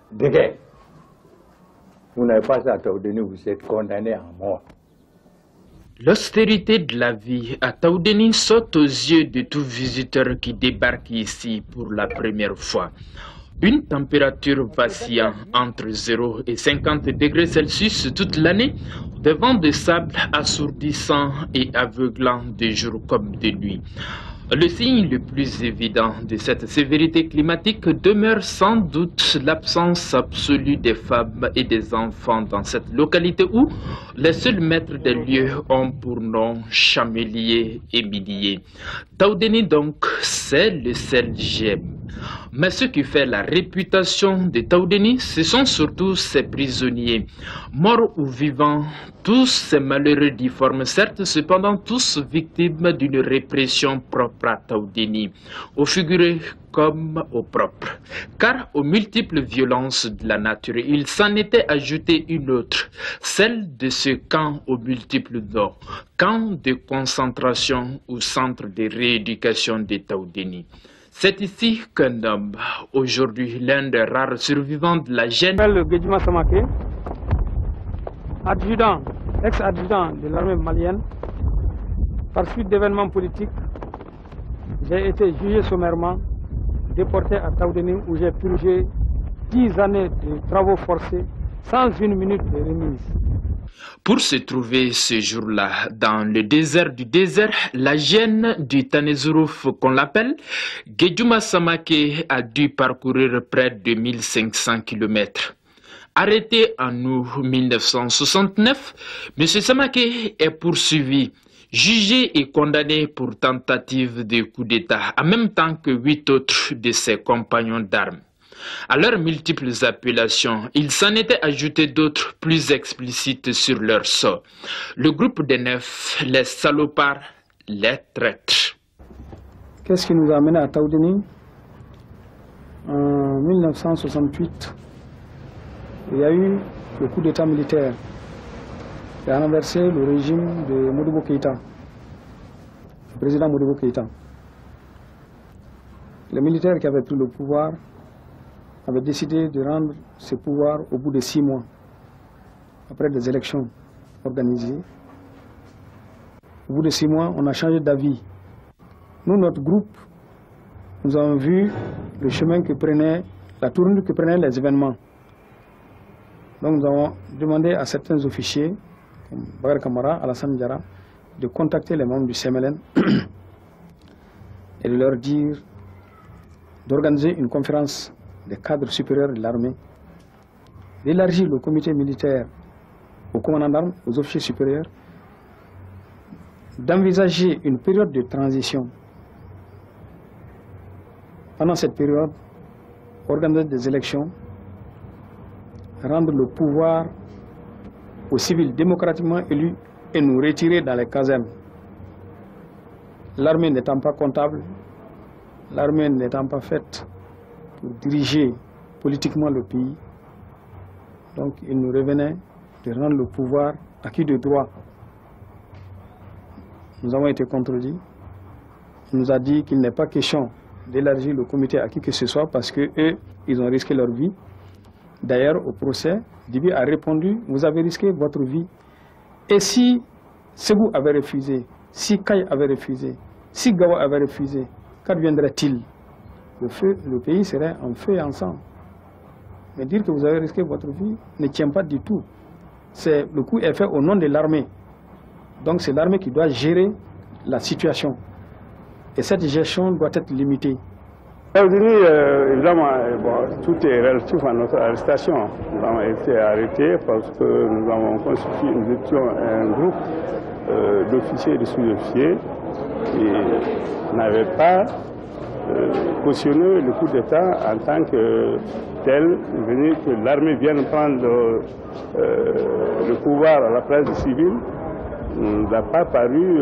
de guerre. Vous n'avez pas ça à Taoudéni, vous êtes condamné à mort. L'austérité de la vie à Taoudéni saute aux yeux de tout visiteur qui débarque ici pour la première fois. Une température vacillant entre 0 et 50 degrés Celsius toute l'année, des vents de sable assourdissants et aveuglants de jour comme de nuit. Le signe le plus évident de cette sévérité climatique demeure sans doute l'absence absolue des femmes et des enfants dans cette localité où les seuls maîtres des lieux ont pour nom chameliers et milliers. Taoudéni donc, c'est le seul gemme. Mais ce qui fait la réputation de Taoudéni, ce sont surtout ses prisonniers. Morts ou vivants, tous ces malheureux difformes, certes, cependant tous victimes d'une répression propre à Taoudéni, au figuré comme au propre. Car aux multiples violences de la nature, il s'en était ajouté une autre, celle de ce camp aux multiples noms, camp de concentration ou centre de rééducation de Taoudéni. C'est ici qu'un homme, aujourd'hui l'un des rares survivants de la gêne, Guedjouma Samaké, adjudant, ex-adjudant de l'armée malienne, par suite d'événements politiques, j'ai été jugé sommairement, déporté à Taoudéni où j'ai purgé 10 années de travaux forcés sans une minute de remise. Pour se trouver ce jour-là dans le désert du désert, la gêne du Tanezourouf qu'on l'appelle, Guedjouma Samaké a dû parcourir près de 1500 km. Arrêté en août 1969, M. Samaké est poursuivi, jugé et condamné pour tentative de coup d'État, en même temps que 8 autres de ses compagnons d'armes. À leurs multiples appellations, il s'en était ajouté d'autres plus explicites sur leur sort. Le groupe des 9, les salopards, les traîtres. Qu'est-ce qui nous a amenés à Taoudéni? En 1968, il y a eu le coup d'État militaire qui a renversé le régime de Modibo Keïta, le président Modibo Keïta. Les militaires qui avaient pris le pouvoir avait décidé de rendre ce pouvoir au bout de 6 mois, après des élections organisées. Au bout de 6 mois, on a changé d'avis. Nous, notre groupe, nous avons vu le chemin que prenait, la tournure que prenaient les événements. Donc nous avons demandé à certains officiers, comme Bakar Kamara, Alassane Diarra, de contacter les membres du CMLN et de leur dire d'organiser une conférence des cadres supérieurs de l'armée, d'élargir le comité militaire aux commandants d'armes, aux officiers supérieurs, d'envisager une période de transition. Pendant cette période, organiser des élections, rendre le pouvoir aux civils démocratiquement élus et nous retirer dans les casernes. L'armée n'étant pas comptable, l'armée n'étant pas faite pour diriger politiquement le pays. Donc il nous revenait de rendre le pouvoir acquis de droit. Nous avons été contredits. Il nous a dit qu'il n'est pas question d'élargir le comité à qui que ce soit parce qu'eux, ils ont risqué leur vie. D'ailleurs, au procès, Dibi a répondu, vous avez risqué votre vie. Et si Ségou avait refusé, si Kaye avait refusé, si Gawa avait refusé, qu'adviendrait-il? Le pays serait en feu et en sang. Mais dire que vous avez risqué votre vie ne tient pas du tout. Le coup est fait au nom de l'armée. Donc c'est l'armée qui doit gérer la situation. Et cette gestion doit être limitée. Évidemment, tout est relatif à notre arrestation. Nous avons été arrêtés parce que nous étions un groupe d'officiers et de sous-officiers qui n'avaient pas cautionner le coup d'État en tant que tel, venir que l'armée vienne prendre le pouvoir à la place du civil, n'a pas paru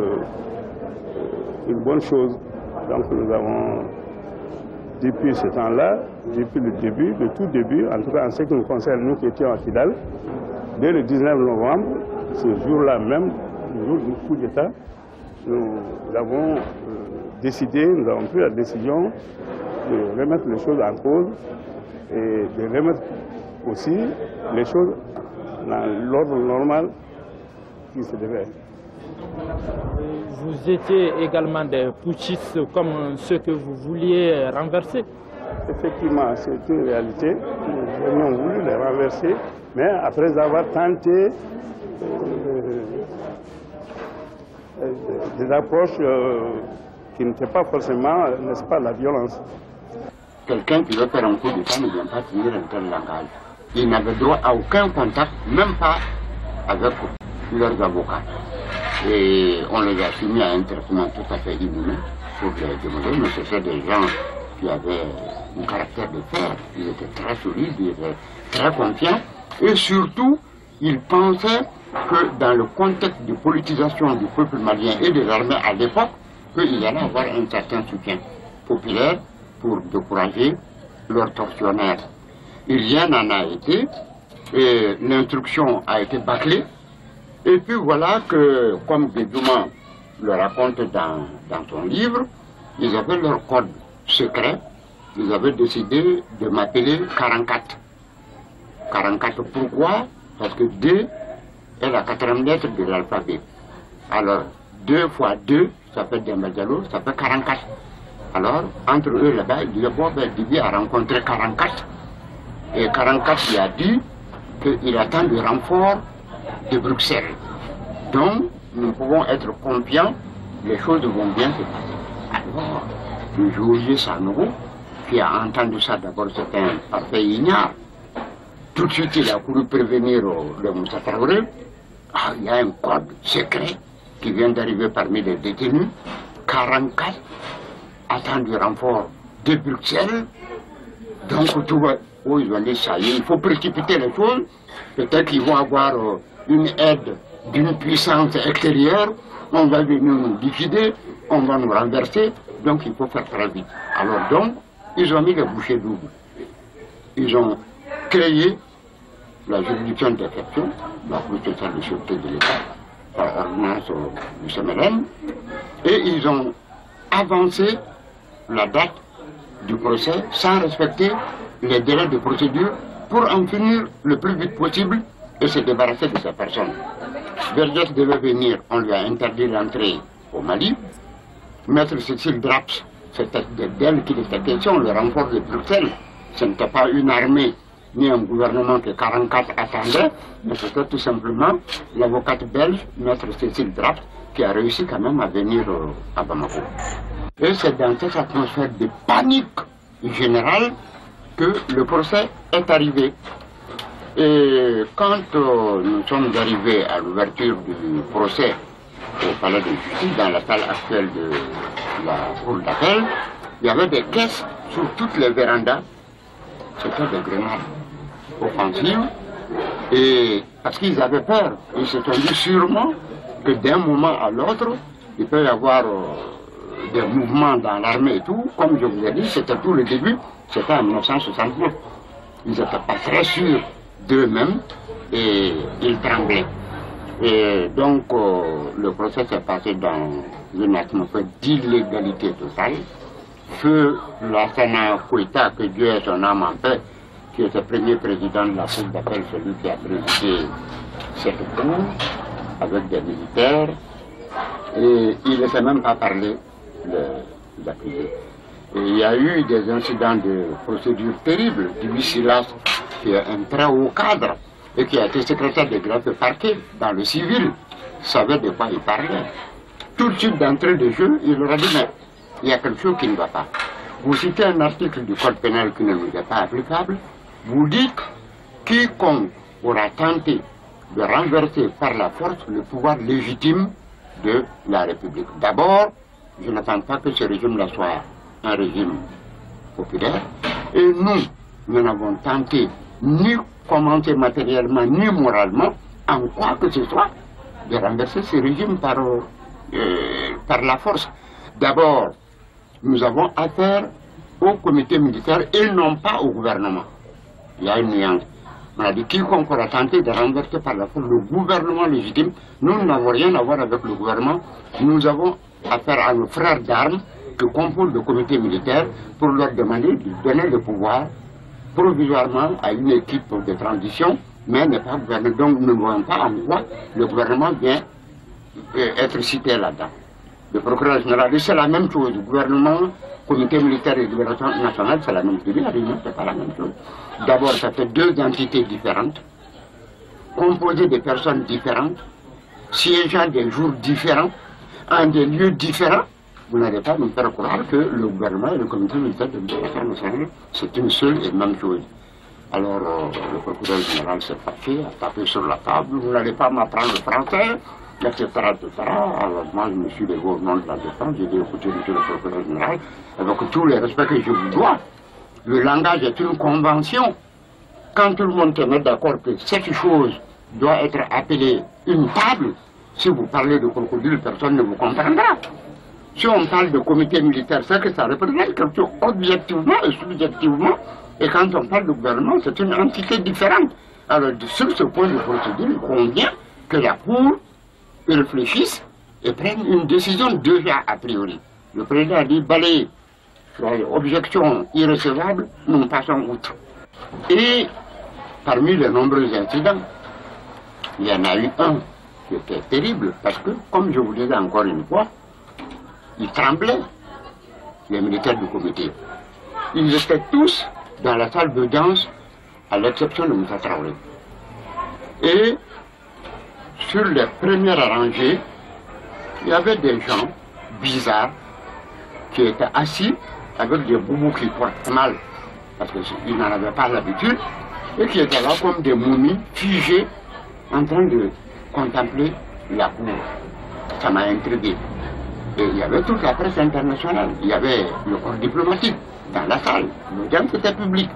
une bonne chose. Donc nous avons, depuis ce temps-là, depuis le début, le tout début, en tout cas en ce qui nous concerne, nous qui étions à Kidal, dès le 19 novembre, ce jour-là même, le jour du coup d'État, nous avons décidé, nous avons pris la décision de remettre les choses en cause et de remettre aussi les choses dans l'ordre normal qui se devait. Vous étiez également des putschistes comme ceux que vous vouliez renverser? Effectivement, c'est une réalité. Nous avions voulu les renverser, mais après avoir tenté des approches qui n'étaient pas forcément, n'est-ce pas, la violence. Quelqu'un qui veut faire un coup d'État ne vient pas tenir un tel langage. Ils n'avaient droit à aucun contact, même pas avec leurs avocats. Et on les a soumis à un traitement tout à fait inhumain pour les démolir, mais c'était des gens qui avaient un caractère de fer. Ils étaient très solides, ils étaient très confiants, et surtout, ils pensaient que dans le contexte de politisation du peuple malien et des armées à l'époque, qu'il y allait avoir un certain soutien populaire pour décourager leurs tortionnaires. Et rien n'en a été, et l'instruction a été bâclée. Et puis voilà que, comme Guédouma le raconte dans son livre, ils avaient leur code secret. Ils avaient décidé de m'appeler 44. 44 pourquoi? Parce que 2 est la 4e lettre de l'alphabet. Alors, 2 fois 2, ça fait Dembadjalo, ça fait 44. Alors, entre eux là-bas, il disait, bon, ben, Dibi a rencontré 44. Et 44 lui a dit qu'il attend du renfort de Bruxelles. Donc, nous pouvons être confiants, les choses vont bien se passer. Alors, le geôlier Sanogo, qui a entendu ça d'abord, c'était un parfait ignare. Tout de suite, il a voulu prévenir le Moussa Traoré. Ah, il y a un code secret qui vient d'arriver parmi les détenus. 44 attend du renfort de Bruxelles. Donc, tout va. Oh, ils ont dit ça y est, il faut précipiter les choses. Peut-être qu'ils vont avoir une aide d'une puissance extérieure. On va venir nous liquider, on va nous renverser. Donc, il faut faire très vite. Alors, donc, ils ont mis les bouchées doubles. Ils ont créé la juridiction d'exception, la Cour sociale de sûreté de l'État, par ordonnance du CMLN, et ils ont avancé la date du procès sans respecter les délais de procédure pour en finir le plus vite possible et se débarrasser de ces personnes. Vergès devait venir, on lui a interdit l'entrée au Mali. Maître Cécile Draps, c'était d'elle qu'il était question, le renfort de Bruxelles. Ce n'était pas une armée ni un gouvernement que 44 attendait, mais c'était tout simplement l'avocate belge, Maître Cécile Draps, qui a réussi quand même à venir à Bamako. Et c'est dans cette atmosphère de panique générale que le procès est arrivé. Et quand nous sommes arrivés à l'ouverture du procès au palais de justice, dans la salle actuelle de la cour d'appel, il y avait des caisses sur toutes les vérandas. C'était des grenades offensives. Et parce qu'ils avaient peur, ils se sont dit sûrement que d'un moment à l'autre, il peut y avoir des mouvements dans l'armée et tout. Comme je vous ai dit, c'était tout le début, c'était en 1969. Ils n'étaient pas très sûrs d'eux-mêmes et ils tremblaient. Et donc, le procès s'est passé dans une atmosphère d'illégalité totale. Feu Lassana Kouita, que Dieu ait son âme en paix, qui était premier président de la Cour d'appel, celui qui a présidé cette cour, avec des militaires, et il ne s'est même pas parlé d'accusé. Et il y a eu des incidents de procédure terribles. Dibi Silas, qui est un très haut cadre, et qui a été secrétaire de greffe parquet dans le civil, savait de quoi il parlait. Tout de suite d'entrée de jeu, il leur a dit, mais il y a quelque chose qui ne va pas. Vous citez un article du Code pénal qui ne nous est pas applicable. Vous dites quiconque aura tenté de renverser par la force le pouvoir légitime de la République. D'abord, je n'attends pas que ce régime-là soit un régime populaire. Et nous n'avons tenté ni commenter matériellement ni moralement en quoi que ce soit de renverser ce régime par la force. D'abord, nous avons affaire au comité militaire et non pas au gouvernement. Il y a une nuance. On a dit quiconque aura tenté de renverser par la force le gouvernement légitime, nous n'avons rien à voir avec le gouvernement. Nous avons affaire à nos frères d'armes qui composent le comité militaire pour leur demander de donner le pouvoir provisoirement à une équipe de transition, mais n'est pas gouverné. Donc nous ne voyons pas en quoi le gouvernement vient être cité là-dedans. Le procureur général, c'est la même chose. Le gouvernement, comité militaire et libération nationale, c'est la même chose. La réunion, c'est pas la même chose. D'abord, ça fait deux entités différentes, composées de personnes différentes, siégeant des jours différents, en des lieux différents. Vous n'allez pas nous faire croire que le gouvernement et le comité militaire de libération nationale, c'est une seule et même chose. Alors, le procureur général s'est fâché, a tapé sur la table, vous n'allez pas m'apprendre le français, etc., etc. Alors moi, je me suis levé au nom de la défense, j'ai dit, écoutez, monsieur le procureur général, avec tout le respect que je vous dois, le langage est une convention. Quand tout le monde se met d'accord que cette chose doit être appelée une table, si vous parlez de crocodile, personne ne vous comprendra. Si on parle de comité militaire, c'est que ça représente quelque chose objectivement et subjectivement. Et quand on parle de gouvernement, c'est une entité différente. Alors, sur ce point de procédure, il convient que la Cour réfléchisse et prenne une décision déjà a priori. Le président a dit, balayez, objection irrécevable, nous passons outre. Et parmi les nombreux incidents, il y en a eu un qui était terrible, parce que, comme je vous disais encore une fois, ils tremblaient, les militaires du comité. Ils étaient tous dans la salle de danse, à l'exception de Moussa Traoré. Et sur les premières rangées, il y avait des gens bizarres qui étaient assis avec des boubous qui portent mal, parce qu'ils n'en avaient pas l'habitude, et qui étaient là comme des momies figées en train de contempler la cour. Ça m'a intrigué. Et il y avait toute la presse internationale, il y avait le corps diplomatique dans la salle, l'audience était publique.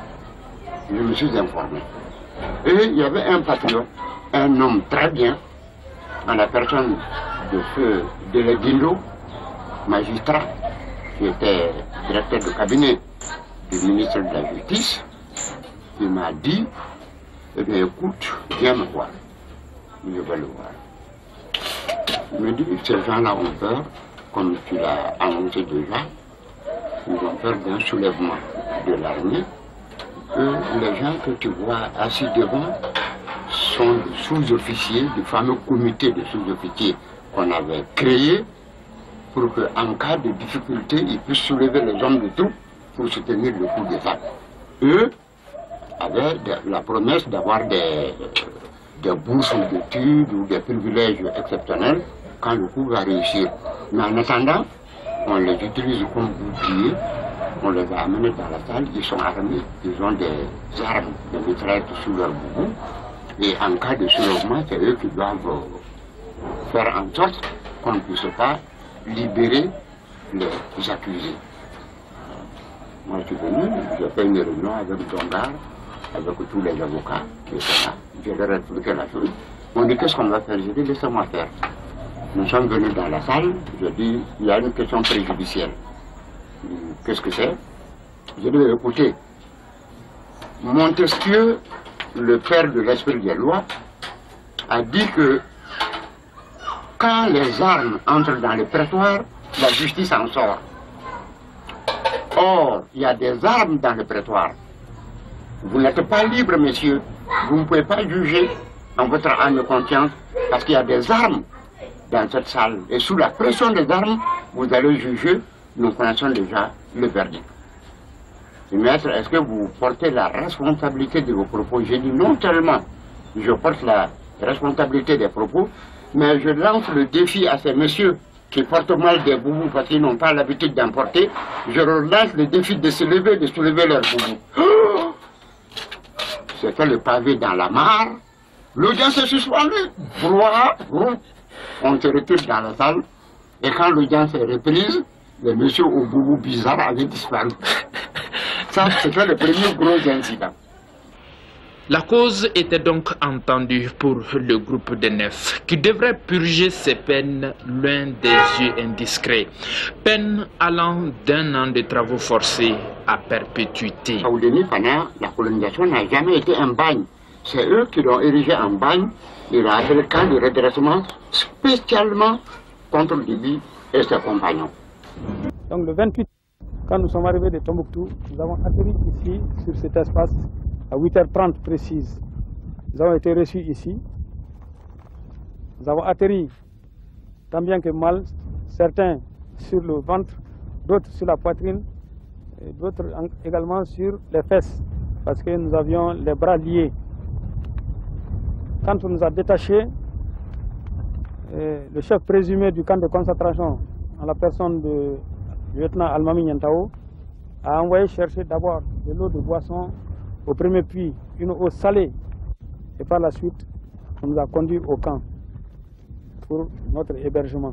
Je me suis informé. Et il y avait un patriote, un homme très bien, en la personne de feu Deleguindo, magistrat, qui était directeur de cabinet du ministre de la Justice, qui m'a dit, eh bien écoute, viens me voir. Je vais le voir. Il me dit, ces gens-là ont peur, comme tu l'as annoncé déjà, ils ont peur d'un soulèvement de l'armée. Les gens que tu vois assis devant sont des sous-officiers, du fameux comité de sous-officiers qu'on avait créé pour qu'en cas de difficulté, ils puissent soulever les hommes de troupes pour soutenir le coup d'État. Eux avaient la promesse d'avoir des bourses d'études ou des privilèges exceptionnels quand le coup va réussir. Mais en attendant, on les utilise comme boucliers, on les a amenés dans la salle, ils sont armés, ils ont des armes, des mitraillettes sous leur boubou, et en cas de soulèvement, c'est eux qui doivent faire en sorte qu'on ne puisse pas libérer les accusés. Moi, je suis venu, j'ai fait une réunion avec Dongar, avec tous les avocats qui étaient là. Je leur ai expliqué la chose. On dit, qu'est-ce qu'on va faire? J'ai dit, laissez-moi faire. Nous sommes venus dans la salle, je dis, il y a une question préjudicielle. Qu'est-ce que c'est? Je dis, écoutez, Montesquieu, le père de l'esprit des lois, a dit que quand les armes entrent dans le prétoire, la justice en sort. Or, il y a des armes dans le prétoire. Vous n'êtes pas libre, messieurs. Vous ne pouvez pas juger en votre âme et conscience parce qu'il y a des armes dans cette salle. Et sous la pression des armes, vous allez juger. Nous connaissons déjà le verdict. Maître, est-ce que vous portez la responsabilité de vos propos? J'ai dit non seulement je porte la responsabilité des propos, mais je lance le défi à ces messieurs qui portent mal des boubous parce qu'ils n'ont pas l'habitude d'en porter. Je leur lance le défi de se lever, de soulever leurs boubous. Oh, c'était le pavé dans la mare. L'audience est suspendue. On se retire dans la salle. Et quand l'audience est reprise, les messieurs au boubou bizarre avaient disparu. Ça, c'était le premier gros incident. La cause était donc entendue pour le groupe des 9, qui devrait purger ses peines loin des yeux indiscrets. Peine allant d'1 an de travaux forcés à perpétuité. Au Denis, pendant la colonisation n'a jamais été un bagne. C'est eux qui l'ont érigé en bagne. Il a appelé le camp de redressement spécialement contre Libye et ses compagnons. Donc le 28 Quand nous sommes arrivés de Tombouctou, nous avons atterri ici, sur cet espace, à 8h30 précise. Nous avons été reçus ici. Nous avons atterri, tant bien que mal, certains sur le ventre, d'autres sur la poitrine, et d'autres également sur les fesses, parce que nous avions les bras liés. Quand on nous a détachés, le chef présumé du camp de concentration, en la personne du lieutenant Almami Niantao, a envoyé chercher d'abord de l'eau de boisson au premier puits, une eau salée, et par la suite, on nous a conduits au camp pour notre hébergement.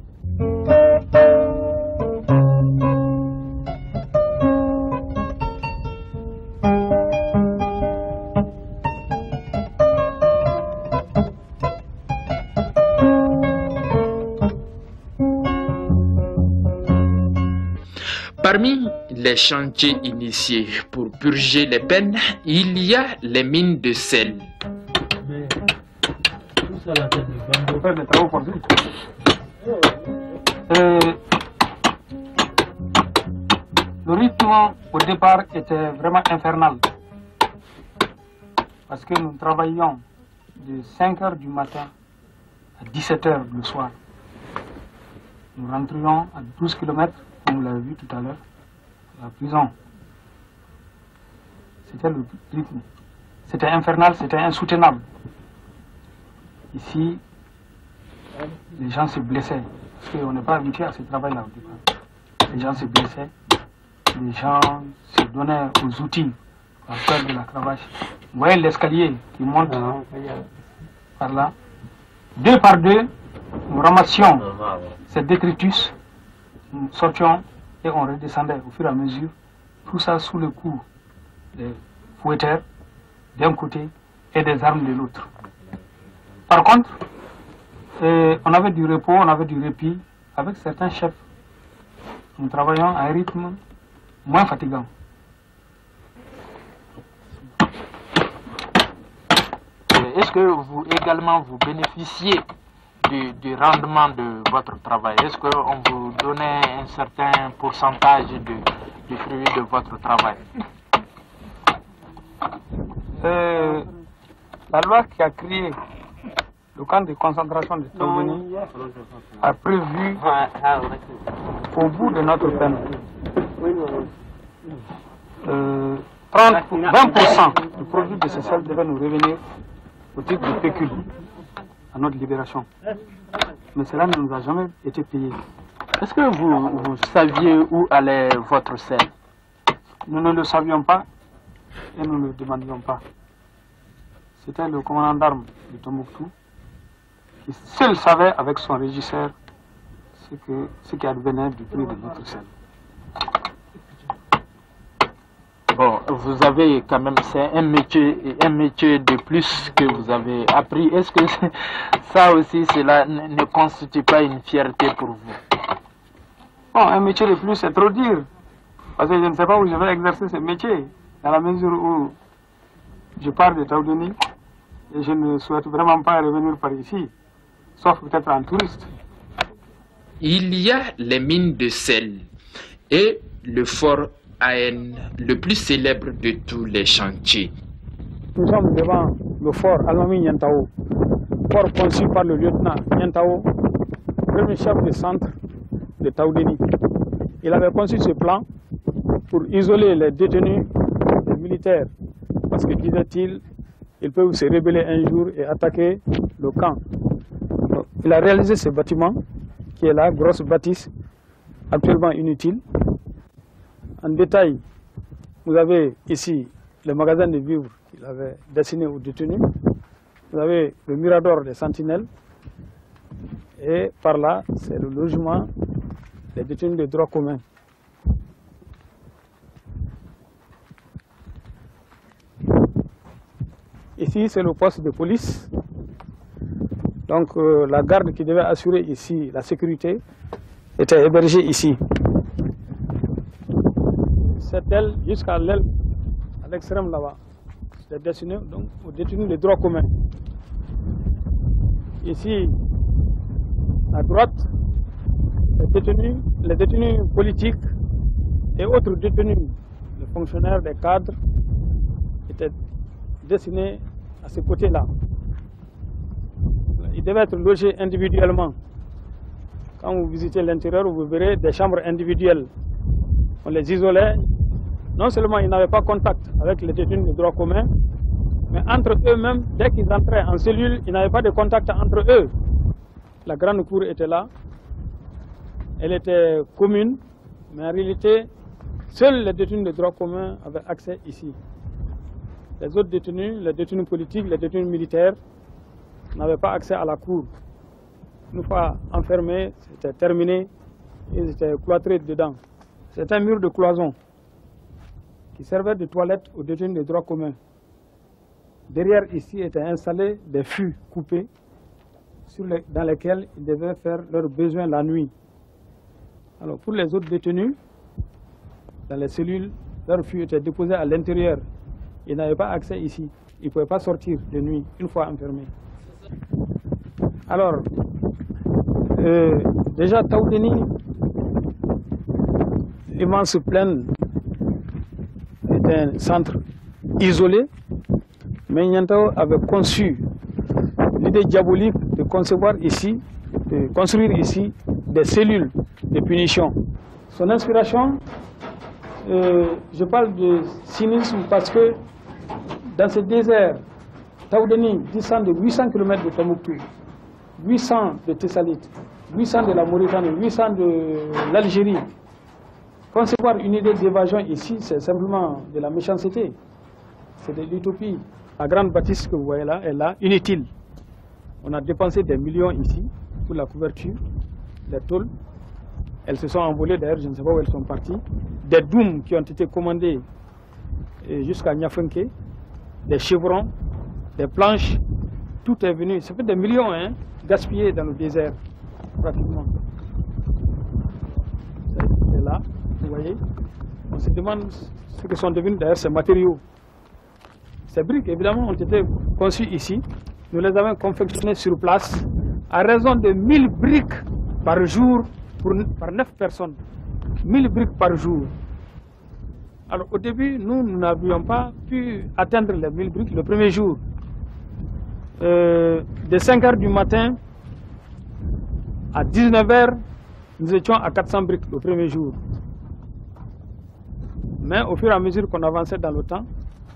Parmi les chantiers initiés pour purger les peines, il y a les mines de sel. Le rythme au départ était vraiment infernal parce que nous travaillions de 5 h du matin à 17 h le soir. Nous rentrions à 12 km, comme vous l'avez vu tout à l'heure, à la prison. C'était le rythme. C'était infernal, c'était insoutenable. Ici, les gens se blessaient, parce qu'on n'est pas habitué à ce travail-là au départ. Les gens se blessaient, les gens se donnaient aux outils pour faire de la cravache. Vous voyez l'escalier qui monte par là. Deux par deux, nous ramassions ces détritus, nous sortions et on redescendait au fur et à mesure. Tout ça sous le coup des fouetteurs d'un côté et des armes de l'autre. Par contre, on avait du repos, on avait du répit avec certains chefs. Nous travaillons à un rythme moins fatigant. Est-ce que vous également vous bénéficiez du rendement de votre travail? Est-ce qu'on vous donnait un certain pourcentage du fruit de votre travail? La loi qui a créé le camp de concentration de Taoudéni a prévu, au bout de notre peine, 20% du produit de ce sel devait nous revenir au titre de pécule à notre libération. Mais cela ne nous a jamais été payé. Est-ce que vous saviez où allait votre sel? Nous ne le savions pas et nous ne le demandions pas. C'était le commandant d'armes de Tombouctou qui seul savait avec son régisseur ce qui advenait du prix de notre sel. Bon, vous avez quand même, c'est un métier de plus que vous avez appris. Est-ce que ça aussi, cela ne constitue pas une fierté pour vous? Bon, un métier de plus, c'est trop dur. Parce que je ne sais pas où je vais exercer ce métier. Dans la mesure où je pars de Taoudéni et je ne souhaite vraiment pas revenir par ici, sauf peut-être en touriste. Il y a les mines de sel et le fort AN, le plus célèbre de tous les chantiers. Nous sommes devant le fort Almami Niantao, fort conçu par le lieutenant Niantao, premier chef de centre de Taoudéni. Il avait conçu ce plan pour isoler les détenus les militaires, parce que, disait-il, ils peuvent se rebeller un jour et attaquer le camp. Donc, il a réalisé ce bâtiment, qui est là, grosse bâtisse, actuellement inutile. En détail, vous avez ici le magasin de vivres qu'il avait destiné aux détenus. Vous avez le mirador des sentinelles. Et par là, c'est le logement des détenus de droit commun. Ici, c'est le poste de police. Donc, la garde qui devait assurer ici la sécurité était hébergée ici. Cette aile jusqu'à l'aile à l'extrême là-bas, c'est destiné donc aux détenus de droit commun. Ici, à droite, les détenus politiques et autres détenus, les fonctionnaires, les cadres, étaient destinés à ce côté-là. Ils devaient être logés individuellement. Quand vous visitez l'intérieur, vous verrez des chambres individuelles. On les isolait. Non seulement ils n'avaient pas contact avec les détenus de droit commun, mais entre eux-mêmes, dès qu'ils entraient en cellule, ils n'avaient pas de contact entre eux. La grande cour était là. Elle était commune, mais en réalité, seuls les détenus de droit commun avaient accès ici. Les autres détenus, les détenus politiques, les détenus militaires, n'avaient pas accès à la cour. Une fois enfermés, c'était terminé, ils étaient cloîtrés dedans. C'est un mur de cloison qui servait de toilette aux détenus de droit commun. Derrière ici étaient installés des fûts coupés dans lesquels ils devaient faire leurs besoins la nuit. Alors pour les autres détenus, dans les cellules, leurs fûts étaient déposés à l'intérieur. Ils n'avaient pas accès ici. Ils ne pouvaient pas sortir de nuit une fois enfermés. Alors, déjà Taoudéni, l'immense plaine, est un centre isolé, mais Niantao avait conçu l'idée diabolique de concevoir ici, de construire ici des cellules de punition. Son inspiration, je parle de cynisme parce que dans ce désert, Taoudéni descend de 800 km de Tombouctou, 800 de Tessalit, 800 de la Mauritanie, 800 de l'Algérie. Concevoir une idée d'évasion ici, c'est simplement de la méchanceté, c'est de l'utopie. La grande bâtisse que vous voyez là est là, inutile. On a dépensé des millions ici pour la couverture, les tôles. Elles se sont envolées, d'ailleurs je ne sais pas où elles sont parties. Des dômes qui ont été commandés jusqu'à Niafunke, des chevrons, des planches, tout est venu. Ça fait des millions gaspillés dans le désert, pratiquement. C'est là, vous voyez. On se demande ce que sont devenus d'ailleurs ces matériaux. Ces briques, évidemment, ont été conçues ici. Nous les avons confectionnées sur place à raison de 1000 briques par jour par 9 personnes. 1000 briques par jour. Alors au début, nous n'avions pas pu atteindre les 1000 briques le premier jour. De 5 h du matin à 19 h, nous étions à 400 briques le premier jour. Mais au fur et à mesure qu'on avançait dans le temps,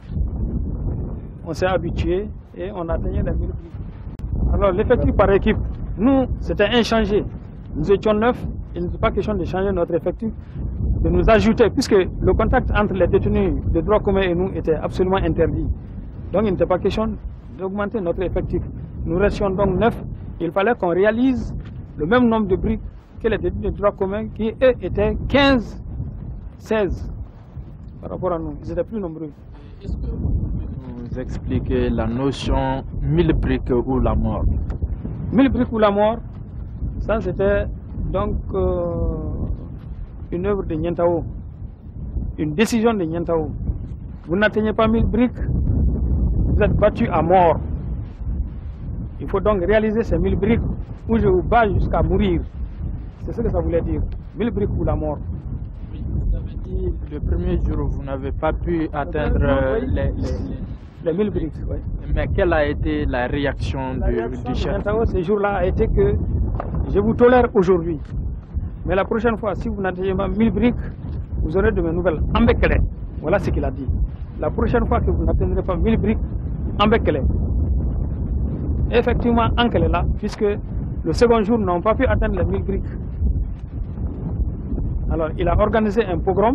on s'est habitué et on atteignait les 1000 briques. Alors l'effectif par équipe, nous, c'était inchangé. Nous étions 9, il n'était pas question de changer notre effectif, de nous ajouter, puisque le contact entre les détenus de droit commun et nous était absolument interdit. Donc il n'était pas question d'augmenter notre effectif. Nous restions donc 9, il fallait qu'on réalise le même nombre de briques que les détenus de droit commun, qui eux étaient 15, 16 par rapport à nous. Ils étaient plus nombreux. Est-ce que vous expliquez la notion 1000 briques ou la mort? 1000 briques ou la mort, ça c'était donc une œuvre de Niantao, une décision de Niantao. Vous n'atteignez pas 1000 briques, vous êtes battu à mort. Il faut donc réaliser ces 1000 briques où je vous bats jusqu'à mourir. C'est ce que ça voulait dire, 1000 briques ou la mort. Oui, vous avez dit le premier jour vous n'avez pas pu atteindre les 1000 briques. Oui. Mais quelle a été la réaction du chef? Niantao ce jour-là a été que je vous tolère aujourd'hui. Mais la prochaine fois, si vous n'atteignez pas 1000 briques, vous aurez de mes nouvelles. Ambekele. Voilà ce qu'il a dit. La prochaine fois que vous n'atteindrez pas 1000 briques, Ambekele. Effectivement, Ankele est là, puisque le second jour, nous n'avons pas pu atteindre les 1000 briques. Alors, il a organisé un pogrom.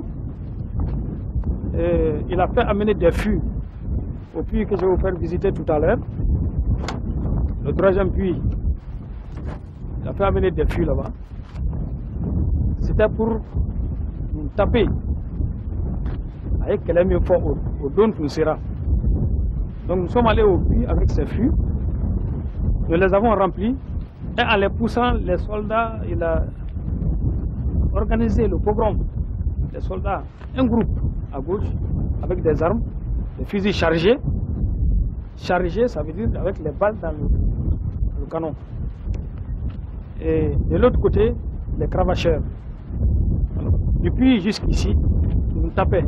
Il a fait amener des fûts au puits que je vais vous faire visiter tout à l'heure. Le troisième puits, il a fait amener des fûts là-bas. C'était pour nous taper avec qu'elle est mieux fort au don tout sera. Donc nous sommes allés au puits avec ces fûts. Nous les avons remplis et en les poussant, les soldats, il a organisé le pogrom. Les soldats, un groupe à gauche avec des armes, des fusils chargés. Chargés, ça veut dire avec les balles dans le canon. Et de l'autre côté, les cravacheurs. Alors, Depuis jusqu'ici, vous tapez.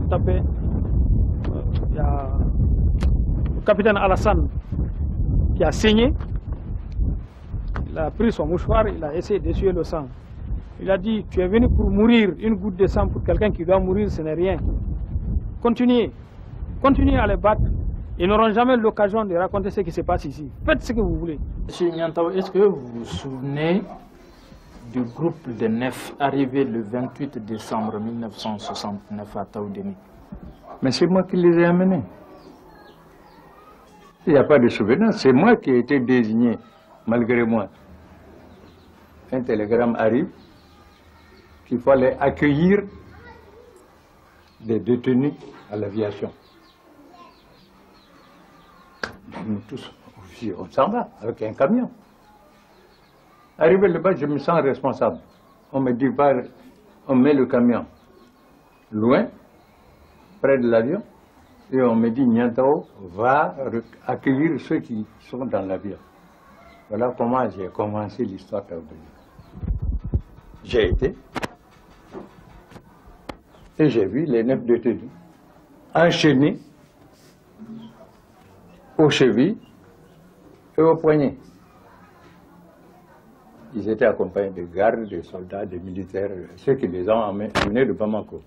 Il y a le capitaine Alassane qui a saigné. Il a pris son mouchoir, il a essayé d'essuyer le sang. Il a dit, tu es venu pour mourir, une goutte de sang pour quelqu'un qui doit mourir, ce n'est rien. Continuez à les battre. Ils n'auront jamais l'occasion de raconter ce qui se passe ici. Faites ce que vous voulez. Monsieur Niantao, est-ce que vous vous souvenez du groupe de 9 arrivé le 28 décembre 1969 à Taoudéni? Mais c'est moi qui les ai amenés. Il n'y a pas de souvenir, c'est moi qui ai été désigné, malgré moi. Un télégramme arrive qu'il fallait accueillir des détenus à l'aviation. Nous tous, on s'en va avec un camion. Arrivé là-bas, je me sens responsable. On me dit, on met le camion loin, près de l'avion, et on me dit, Niantao va accueillir ceux qui sont dans l'avion. Voilà comment j'ai commencé l'histoire d'Aoudéni. J'ai été, et j'ai vu les 9 détenus enchaînés aux chevilles et aux poignets. Ils étaient accompagnés de gardes, de soldats, de militaires, ceux qui les ont amenés de Bamako.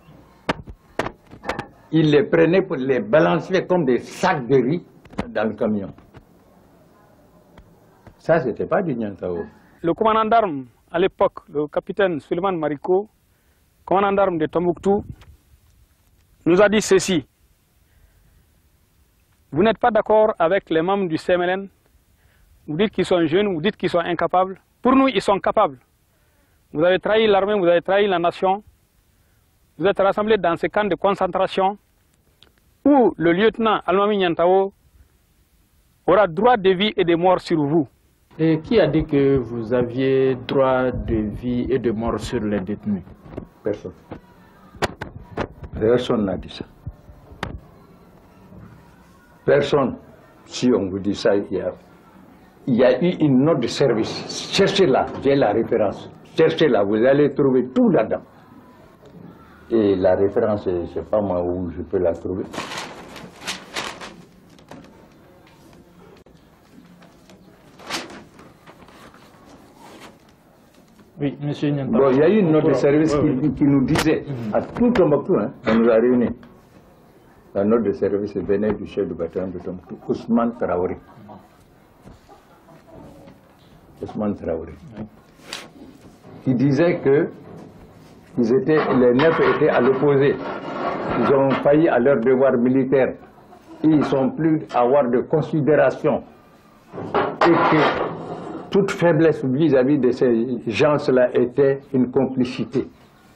Ils les prenaient pour les balancer comme des sacs de riz dans le camion. Ça, c'était pas du Niantao. Le commandant d'armes, à l'époque, le capitaine Suleiman Mariko, commandant d'armes de Tombouctou, nous a dit ceci. Vous n'êtes pas d'accord avec les membres du CMLN. Vous dites qu'ils sont jeunes, vous dites qu'ils sont incapables. Pour nous, ils sont capables. Vous avez trahi l'armée, vous avez trahi la nation. Vous êtes rassemblés dans ces camps de concentration où le lieutenant Almami Niantao aura droit de vie et de mort sur vous. Et qui a dit que vous aviez droit de vie et de mort sur les détenus? Personne. Personne n'a dit ça. Personne. Si on vous dit ça, il y a eu une note de service. Cherchez-la, j'ai la référence. Cherchez-la, vous allez trouver tout là-dedans. Et la référence, je ne sais pas moi où je peux la trouver. Oui, monsieur Niantao. Bon, il y a eu une note de service qui nous disait, à tout Tombouctou, hein, on nous a réunis. La note de service venait du chef du bataillon de Tombouctou, Ousmane Traoré. Ousmane Traoré. Qui disait que les 9 étaient à l'opposé. Ils ont failli à leur devoir militaire. Et ils ne sont plus à avoir de considération. Et que toute faiblesse vis-à-vis de ces gens-là était une complicité.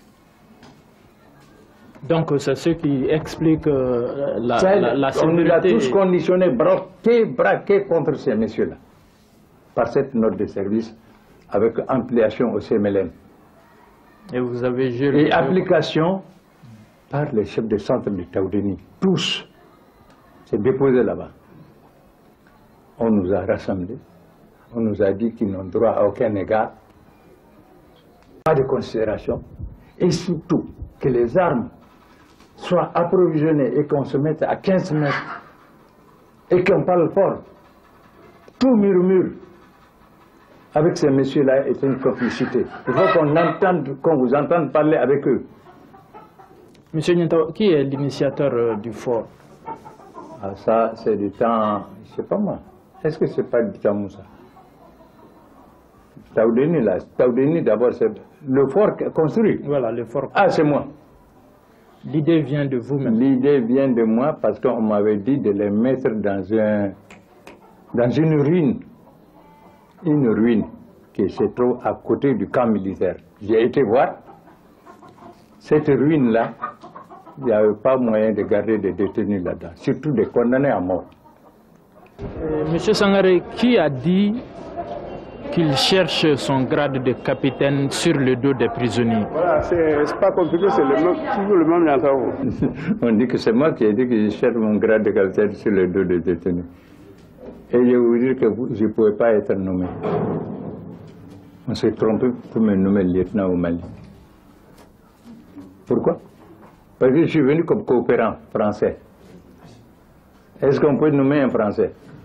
Donc c'est ce qui explique la sécurité. On nous a tous conditionnés, braqués contre ces messieurs-là. Par cette note de service, avec ampliation au CMLN. Et vous avez géré. Et application par les chefs de centre de Taoudéni. Tous. C'est déposé là-bas. On nous a rassemblés. On nous a dit qu'ils n'ont droit à aucun égard. Pas de considération. Et surtout, que les armes soient approvisionnées et qu'on se mette à 15 mètres. Et qu'on parle fort. Tout murmure avec ces messieurs-là est une complicité. Il faut qu'on vous entende parler avec eux. Monsieur Niantao, qui est l'initiateur du fort? Ah, ça, c'est du temps, je ne sais pas moi. Est-ce que c'est pas du temps Moussa? Taoudéni, là. Taoudéni, d'abord, c'est le fort construit. Voilà, le fort. Ah, c'est moi. L'idée vient de vous-même? L'idée vient de moi parce qu'on m'avait dit de les mettre dans une ruine. Une ruine qui se trouve à côté du camp militaire. J'ai été voir. Cette ruine-là, il n'y avait pas moyen de garder des détenus là-dedans, surtout des condamnés à mort. Monsieur Sangaré, qui a dit qu'il cherche son grade de capitaine sur le dos des prisonniers? Voilà, c'est pas compliqué, c'est toujours le même Niantao. On dit que c'est moi qui ai dit que je cherche mon grade de capitaine sur le dos des détenus. Et je vais vous dire que je ne pouvais pas être nommé. On s'est trompé pour me nommer lieutenant au Mali. Pourquoi? Parce que je suis venu comme coopérant français. Est-ce qu'on peut nommer un Français?